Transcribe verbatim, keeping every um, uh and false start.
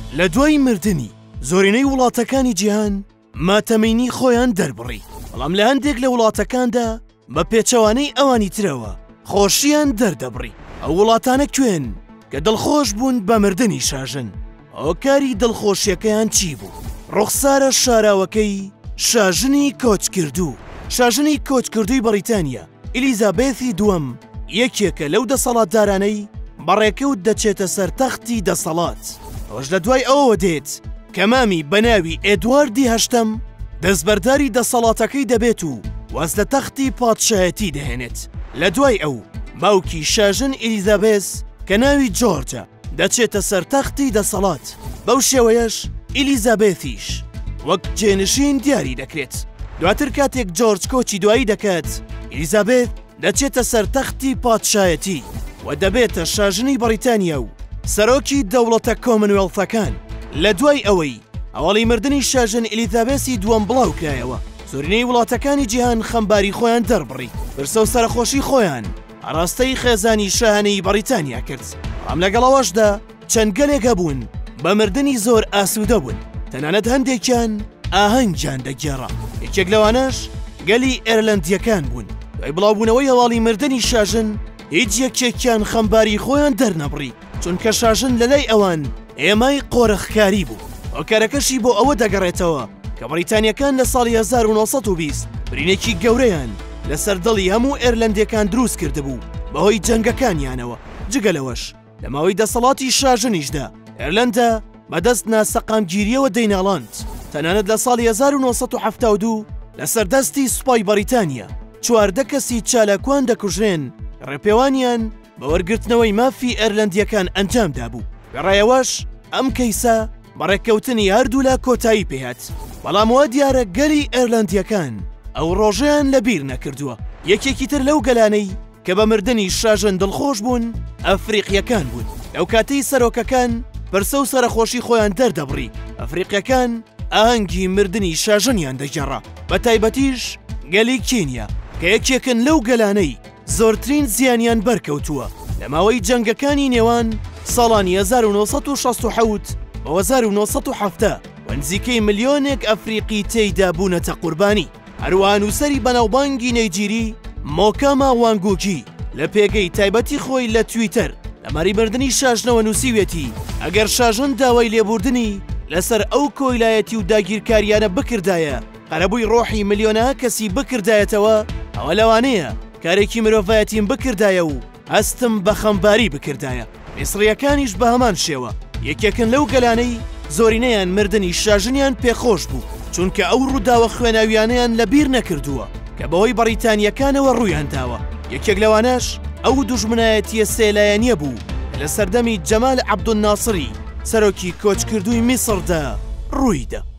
لە دوای مردنی زۆرینەی وڵاتەکانی جیهان ماتەمەینی خۆیان دەربڕی، بەڵام لە هەندێک لە وڵاتەکاندا بە پێچەوانەی ئەوانی ترەوە خۆشیان دەردەبڕی. ئەو وڵاتانە کوێن کە دڵخۆش بوون بە مردنی شاژن. ئەو کاری دڵخۆشیەکەیان چی بوو؟ ڕوخسارە شاراوەکەی شاژنی کۆچکردوو. شاژنی کۆچکردووی بەریتانیا ئیلیزابێثی دووەم یەکێکە لەو دەسەڵاتدارانەی بەڕێکەوت دەچێتە سەر تەختی دەسەڵات. ئەوەش لە دوای ئەوەوە دێت کە مامی بەناوی ئێدواردی هەشتەم دەستبەرداری دەسەڵاتەکەی دەبێت و واز لە تەختی پادشایەتی دەهێنێت. لە دوای ئەو باوکی شاژن ئیلیزابێس کە ناوی جۆرجە دەچێتە سەر تەختی دەسەڵات. بەو شێوەیەش ئیلیزابێتیش وەک جێنشین دیاری دەکرێت. دواتر کاتێک جۆرج کۆچی دوایی دەکات، ئیلیزابێت دەچێتە سەر تەختی پادشایەتی و دەبێتە شاژنی بەریتانیا و سەرۆکی دەوڵەتە کۆمنوێڵفەکان. لە دوای ئەوەی ئەوەڵی مردنی شاژن ئیلیزابێسی دووەم بڵاو کرایەوە، زۆرینەی وڵاتەکانی جیهان خەمباری خۆیان دەربڕی، برسە و سەرخۆشی خۆیان ئاراستەی خێزانی شاهانەی بەریتانیا کرد. ئەم لەگەڵەوەشدا چەند گەلێکە بوون بە مردنی زۆر ئاسوودە بوون، تەنانەت هەندێکیان ئاهەنگیان دەگێڕا. یەکێک لەوانەش گەلی ئێرلەندیەکان بوون. دوای بڵاوبوونەوەی هەواڵی مردنی شاژن هیچ یەکێکیان خەمباری خۆیان دەرنەبڕی، چونکە شاژن لە لای ئەوان ئێمای قۆرەخکاری بوو. ئۆکارەکەشی بۆ ئەوە دەگەڕێتەوە کە بەریتانیەکان لە ساڵی هەزار و نۆسەد و بیست برینێکی گەورەیان لەسەر دڵی هەموو ئێرلەندیەکان دروست کردبوو بەهۆی جەنگەکانیانەوە. جگەلەوەش لە ماوەی دەسەڵاتی شاژنیشدا ئێرلەندە بەدەست ناسەقامگیریەوە دەیناڵاند. تەنانەت لە ساڵی هەزار و نۆسەد و هەفتاد و دوو لەسەر دەستی سوپای بەریتانیا چواردە کەسی چالاکوان دەکوژرێن، ڕێپێوانیان بە وەرگرتنەوەی مافی ئێرلەندیەکان ئەنجامدا بوو. بەڕایەوەش ئەم کەیسە بەڕێککەوتنی هەردوو لە کۆتایی پێهات، بەڵام وا دیارە گەلی ئێرلەندیەکان ئەو ڕۆژەیان لەبیر نەکردووە. یەکێکی تر لەو گەلانەی کە بە مردنی شاژن دڵخۆش بوون ئەفریقیەکان بوون. ئەو کاتەی سەرۆکەکان پرسە و سەرخۆشی خۆیان دەردەبڕی، ئەفریقیەکان ئاهەنگی مردنی شاژنیان دەگەڕا. بە تایبەتیش گەلی کینیا کە یەکێکن لەو گەلانەی زۆرترین زیانیان بەرکەوتووە لە ماوەی جەنگەکانی نێوان ساڵانی هەزار و نۆسەد و شەست و حەوت بە هەزار و نۆسەد و هەفتە و نزیکەی ملیۆنێک ئەفریقی تێیدا بوونەتە قوربانی. هەروەها نووسەری بەناوبانگی نەیجیری مۆکاما وانگوکی لە پێگەی تایبەتی خۆی لە تویتەر لەماری مردنی شاژنەوە نووسیوێتی ئەگەر شاژن داوای لێبوردنی لەسەر ئەو کۆیلایەتی و داگیرکاریانە بکردایە قەرەبووی ڕۆحی ملیۆنەها کەسی بکردایەتەوە، ئەوە لەوانەیە کارێکی مرۆڤایەتیم بکردایە و هەستم بە خەمباری بکردایە. میسریەکانیش بە هەمان شێوە یەکێکن لەو گەلانەی زۆرینەیان مردنی شاژنیان پێخۆش بوو، چونکە ئەو ڕووداوە خوێناویانیان لەبیر نەکردووە کە بەهۆی بەریتانیەکانەوە ڕوویان داوە. یەکێک لەوانەش ئەو دوژمنایەتیە سێلایەنیە بوو لە سەردەمی جەمال عەبدولناسری سەرۆکی کۆچکردووی میسردا ڕوویدا.